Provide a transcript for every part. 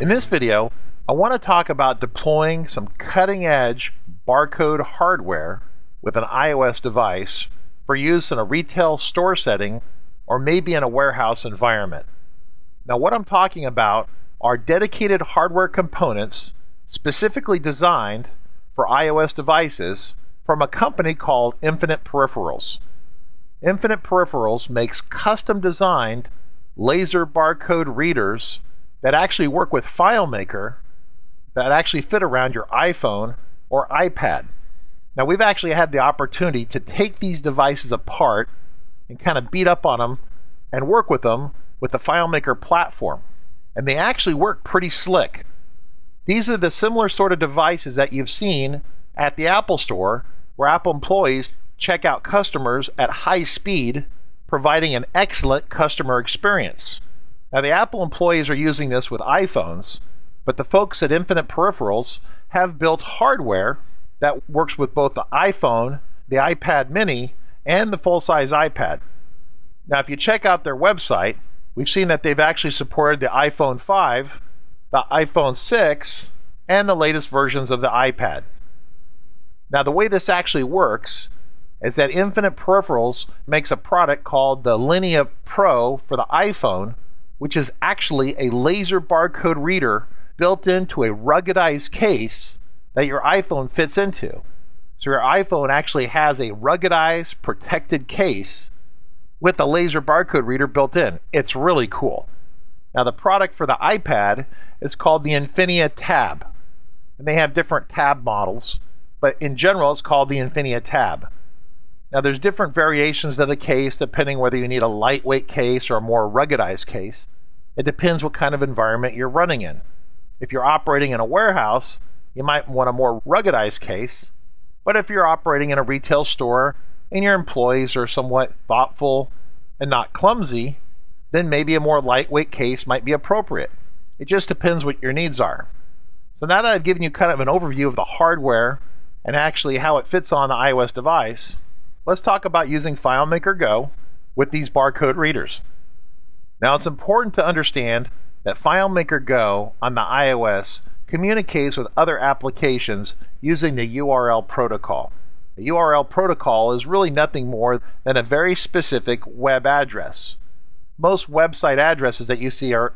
In this video, I want to talk about deploying some cutting-edge barcode hardware with an iOS device for use in a retail store setting or maybe in a warehouse environment. Now, what I'm talking about are dedicated hardware components specifically designed for iOS devices from a company called Infinite Peripherals. Infinite Peripherals makes custom-designed laser barcode readers that actually work with FileMaker that actually fit around your iPhone or iPad. Now, we've actually had the opportunity to take these devices apart and kind of beat up on them and work with them with the FileMaker platform. And they actually work pretty slick. These are the similar sort of devices that you've seen at the Apple Store, where Apple employees check out customers at high speed, providing an excellent customer experience. Now, the Apple employees are using this with iPhones, but the folks at Infinite Peripherals have built hardware that works with both the iPhone, the iPad mini, and the full-size iPad. Now, if you check out their website, we've seen that they've actually supported the iPhone 5, the iPhone 6, and the latest versions of the iPad. Now, the way this actually works is that Infinite Peripherals makes a product called the Linea Pro for the iPhone, which is actually a laser barcode reader built into a ruggedized case that your iPhone fits into. So your iPhone actually has a ruggedized, protected case with a laser barcode reader built in. It's really cool. Now, the product for the iPad is called the Infinia Tab. And they have different tab models, but in general, it's called the Infinia Tab. Now, there's different variations of the case depending whether you need a lightweight case or a more ruggedized case. It depends what kind of environment you're running in. If you're operating in a warehouse, you might want a more ruggedized case. But if you're operating in a retail store and your employees are somewhat thoughtful and not clumsy, then maybe a more lightweight case might be appropriate. It just depends what your needs are. So now that I've given you kind of an overview of the hardware and actually how it fits on the iOS device, let's talk about using FileMaker Go with these barcode readers. Now, it's important to understand that FileMaker Go on the iOS communicates with other applications using the URL protocol. The URL protocol is really nothing more than a very specific web address. Most website addresses that you see are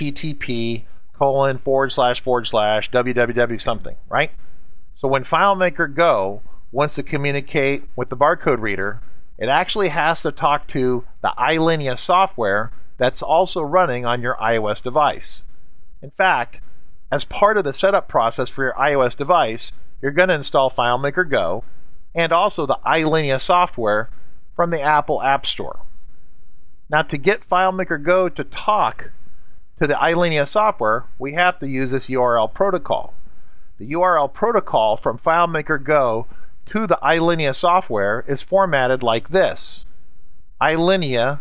http://www something, right? So when FileMaker Go wants to communicate with the barcode reader, it actually has to talk to the iLinea software that's also running on your iOS device. In fact, as part of the setup process for your iOS device, you're going to install FileMaker Go and also the iLinea software from the Apple App Store. Now, to get FileMaker Go to talk to the iLinea software, we have to use this URL protocol. The URL protocol from FileMaker Go to the iLinea software is formatted like this: iLinea: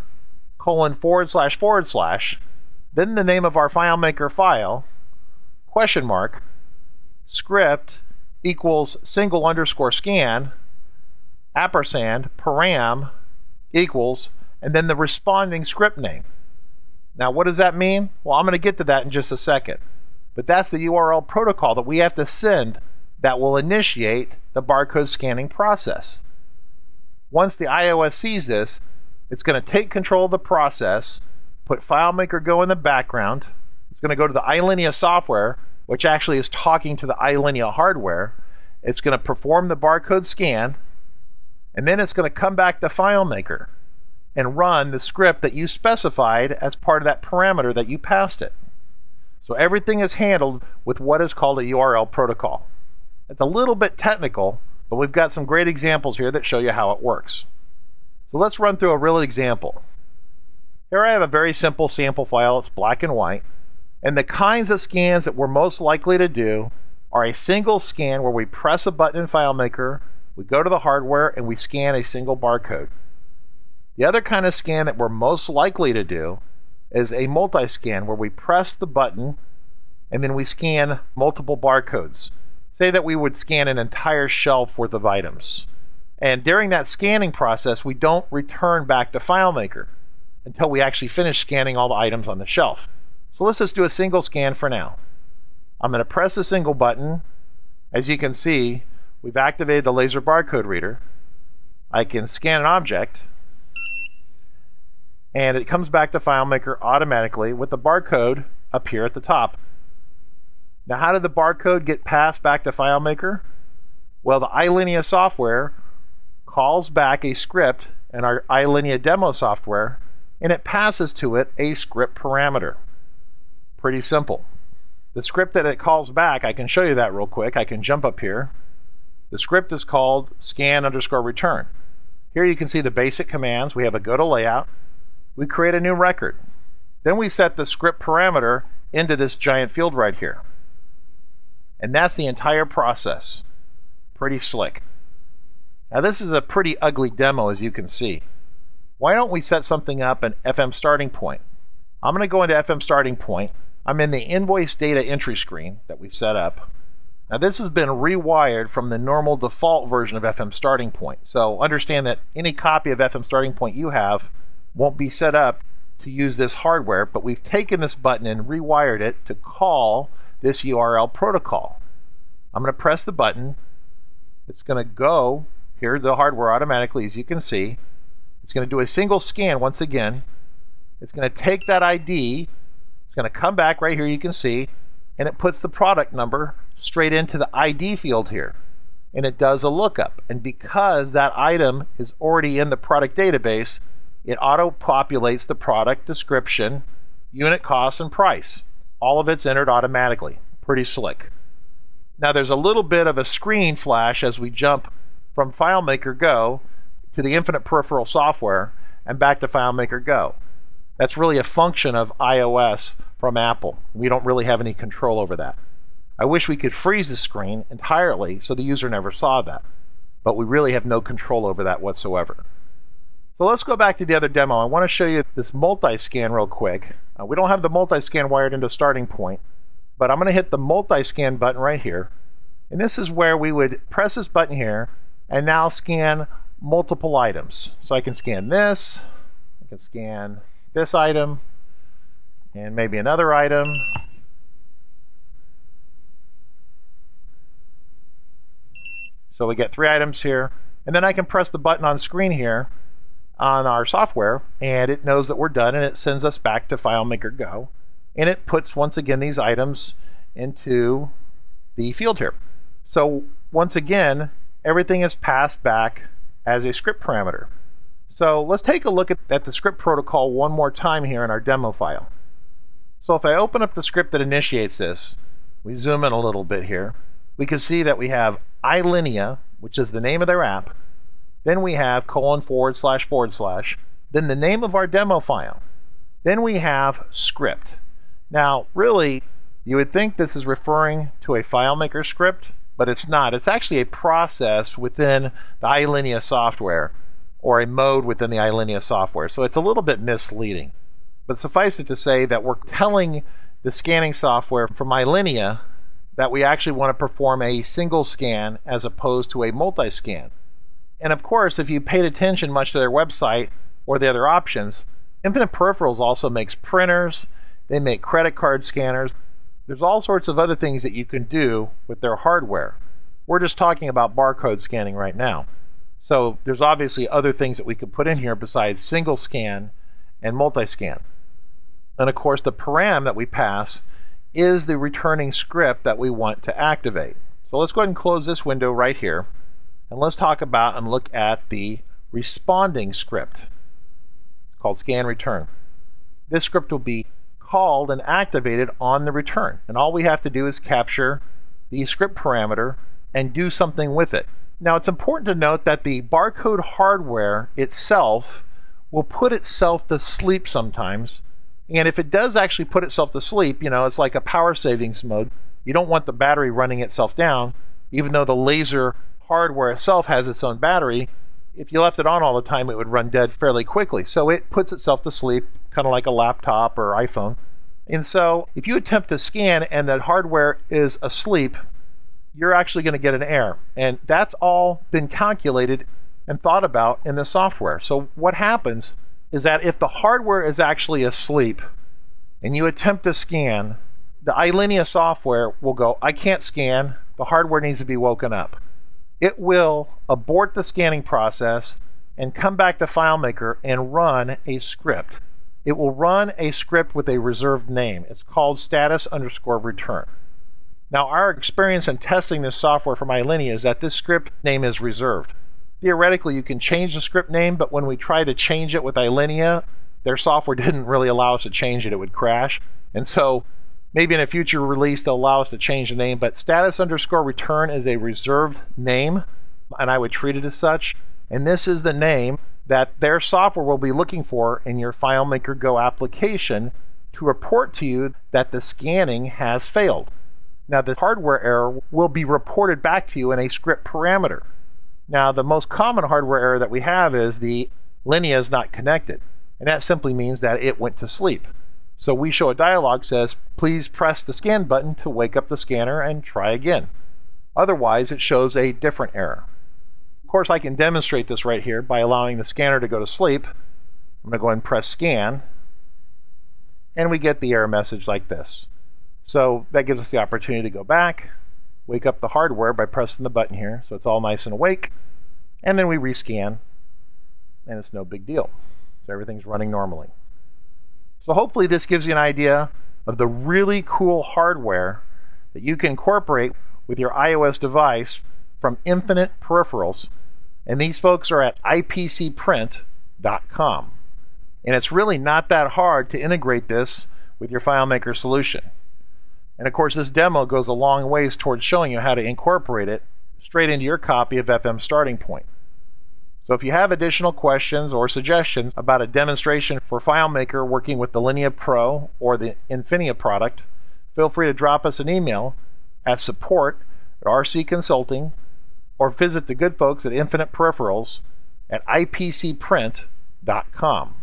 then the name of our FileMaker file, question mark, script equals !_scan, ampersand, param equals, and then the responding script name. Now, what does that mean? Well, I'm going to get to that in just a second. But that's the URL protocol that we have to send that will initiate the barcode scanning process. Once the iOS sees this, it's going to take control of the process, put FileMaker Go in the background. It's going to go to the iLinea software, which actually is talking to the iLinea hardware. It's going to perform the barcode scan, and then it's going to come back to FileMaker and run the script that you specified as part of that parameter that you passed it. So everything is handled with what is called a URL protocol. It's a little bit technical, but we've got some great examples here that show you how it works. So let's run through a real example. Here I have a very simple sample file. It's black and white. And the kinds of scans that we're most likely to do are a single scan where we press a button in FileMaker, we go to the hardware, and we scan a single barcode. The other kind of scan that we're most likely to do is a multi-scan where we press the button and then we scan multiple barcodes. Say that we would scan an entire shelf worth of items. And during that scanning process, we don't return back to FileMaker until we actually finish scanning all the items on the shelf. So let's just do a single scan for now. I'm going to press a single button. As you can see, we've activated the laser barcode reader. I can scan an object, and it comes back to FileMaker automatically with the barcode up here at the top. Now, how did the barcode get passed back to FileMaker? Well, the iLinea software calls back a script in our iLinea demo software, and it passes to it a script parameter. Pretty simple. The script that it calls back, I can show you that real quick. I can jump up here. The script is called scan_return. Here you can see the basic commands. We have a go to layout. We create a new record. Then we set the script parameter into this giant field right here. And that's the entire process. Pretty slick. Now this is a pretty ugly demo, as you can see. Why don't we set something up in FM starting point? I'm going to go into FM starting point. I'm in the invoice data entry screen that we've set up. Now this has been rewired from the normal default version of FM starting point. So understand that any copy of FM starting point you have won't be set up to use this hardware, but we've taken this button and rewired it to call this URL protocol. I'm going to press the button. It's going to go here, the hardware automatically, as you can see. It's going to do a single scan once again. It's going to take that ID. It's going to come back right here, you can see, and it puts the product number straight into the ID field here. And it does a lookup. And because that item is already in the product database, it auto-populates the product description, unit cost, and price. All of it's entered automatically. Pretty slick. Now there's a little bit of a screen flash as we jump from FileMaker Go to the infinite peripheral software and back to FileMaker Go. That's really a function of iOS from Apple. We don't really have any control over that. I wish we could freeze the screen entirely so the user never saw that, but we really have no control over that whatsoever. So let's go back to the other demo. I want to show you this multi-scan real quick. We don't have the multi-scan wired into starting point, but I'm going to hit the multi-scan button right here. And this is where we would press this button here and now scan multiple items. So I can scan this, I can scan this item, and maybe another item. So we get 3 items here. And then I can press the button on screen here on our software, and it knows that we're done, and it sends us back to FileMaker Go. And it puts, once again, these items into the field here. So once again, everything is passed back as a script parameter. So let's take a look at the script protocol one more time here in our demo file. So if I open up the script that initiates this, we zoom in a little bit here, we can see that we have iLinea, which is the name of their app. Then we have : //, then the name of our demo file. Then we have script. Now, really, you would think this is referring to a FileMaker script, but it's not. It's actually a process within the iLinea software, or a mode within the iLinea software. So it's a little bit misleading. But suffice it to say that we're telling the scanning software from iLinea that we actually want to perform a single scan as opposed to a multi-scan. And of course, if you paid attention much to their website or the other options, Infinite Peripherals also makes printers, they make credit card scanners. There's all sorts of other things that you can do with their hardware. We're just talking about barcode scanning right now. So there's obviously other things that we could put in here besides single scan and multi-scan. And of course, the param that we pass is the returning script that we want to activate. So let's go ahead and close this window right here. And let's talk about and look at the responding script. It's called scan return. This script will be called and activated on the return. And all we have to do is capture the script parameter and do something with it. Now, it's important to note that the barcode hardware itself will put itself to sleep sometimes. And if it does actually put itself to sleep, it's like a power savings mode. You don't want the battery running itself down, even though the laser hardware itself has its own battery. If you left it on all the time, it would run dead fairly quickly. So it puts itself to sleep, kind of like a laptop or iPhone. And so if you attempt to scan and that hardware is asleep, you're actually going to get an error. And that's all been calculated and thought about in the software. So what happens is that if the hardware is actually asleep and you attempt to scan, the iLinea software will go, I can't scan, the hardware needs to be woken up. It will abort the scanning process and come back to FileMaker and run a script. It will run a script with a reserved name. It's called status_return. Now, our experience in testing this software from iLinea is that this script name is reserved. Theoretically, you can change the script name, but when we tried to change it with iLinea, their software didn't really allow us to change it. It would crash. And so maybe in a future release, they'll allow us to change the name, but status_return is a reserved name, and I would treat it as such. And this is the name that their software will be looking for in your FileMaker Go application to report to you that the scanning has failed. Now, the hardware error will be reported back to you in a script parameter. Now, the most common hardware error that we have is the Linea is not connected, and that simply means that it went to sleep. So we show a dialog that says, please press the scan button to wake up the scanner and try again. Otherwise, it shows a different error. Of course, I can demonstrate this right here by allowing the scanner to go to sleep. I'm going to go ahead and press scan, and we get the error message like this. So that gives us the opportunity to go back, wake up the hardware by pressing the button here, so it's all nice and awake, and then we rescan, and it's no big deal. So everything's running normally. So hopefully this gives you an idea of the really cool hardware that you can incorporate with your iOS device from Infinite Peripherals. And these folks are at ipcprint.com. And it's really not that hard to integrate this with your FileMaker solution. And of course, this demo goes a long ways towards showing you how to incorporate it straight into your copy of FM Starting Point. So if you have additional questions or suggestions about a demonstration for FileMaker working with the Linea Pro or the Infinia product, feel free to drop us an email at support@RC Consulting or visit the good folks at Infinite Peripherals at ipcprint.com.